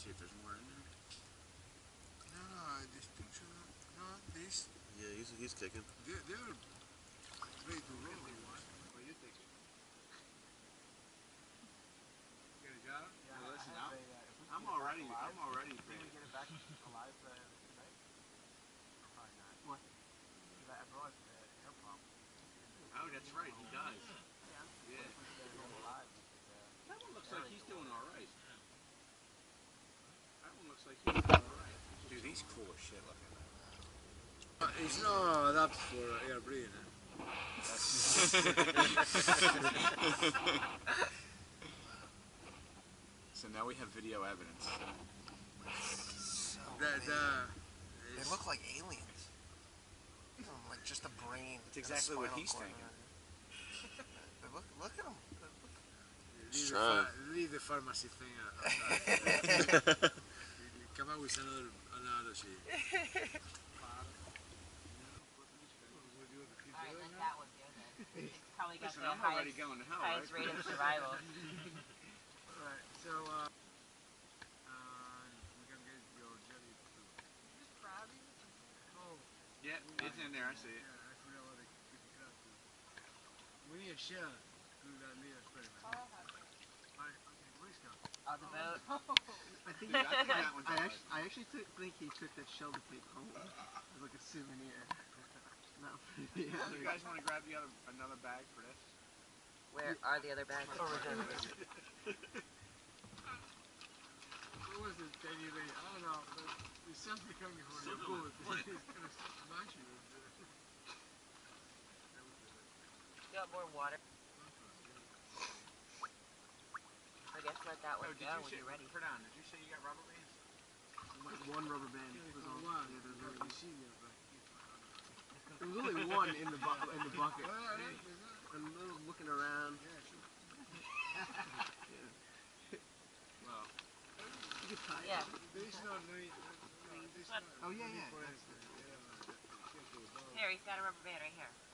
see if there's more in there. No, this picture. No, this. Yeah, he's kicking. They're ready to roll. What do you think? Get a job? Yeah, well, listen, I'm already Can we finished. get it back alive tonight? Or probably not. What? Because I realized the air pump. Oh, that's right, he does. Yeah. If we can get it alive, we could, that one looks like he's doing all right. That one looks like he's doing all right. Dude, he's cool as shit looking. It's not adapted for air breathing. So now we have video evidence. So They look like aliens. Like just a brain. It's exactly what he's thinking. Look at them. Leave the pharmacy thing outside. Come out with another shit. Alright, let that one go then. It's probably got Listen, the I'm already going to hell, highest right? rate of survival. Alright, so we're gonna get your jelly too. Just crabbing? Oh. Yeah, it's in there, I see it. Yeah, I forgot what it's crab too. We need a shell to do that little experiment. Alright, okay, where's that? On the boat. I think Dude, I think that one's I actually think he took that shell to take home as like a souvenir. Not for the other. You guys want to grab another bag for this? Where are the other bags? Over there. What was it, Teddy? I don't know, but there's something coming from your boat. It's gonna smash you. You got more water? I guess let that one go when you're ready. Put on. Did you say you got rubber bands? One rubber band was on. One. Yeah, there's You only, see it, but there was only one in the bucket. there's And looking around. Well, You could tie Yeah. it. There's no. Oh yeah. Here, he's got a rubber band right here.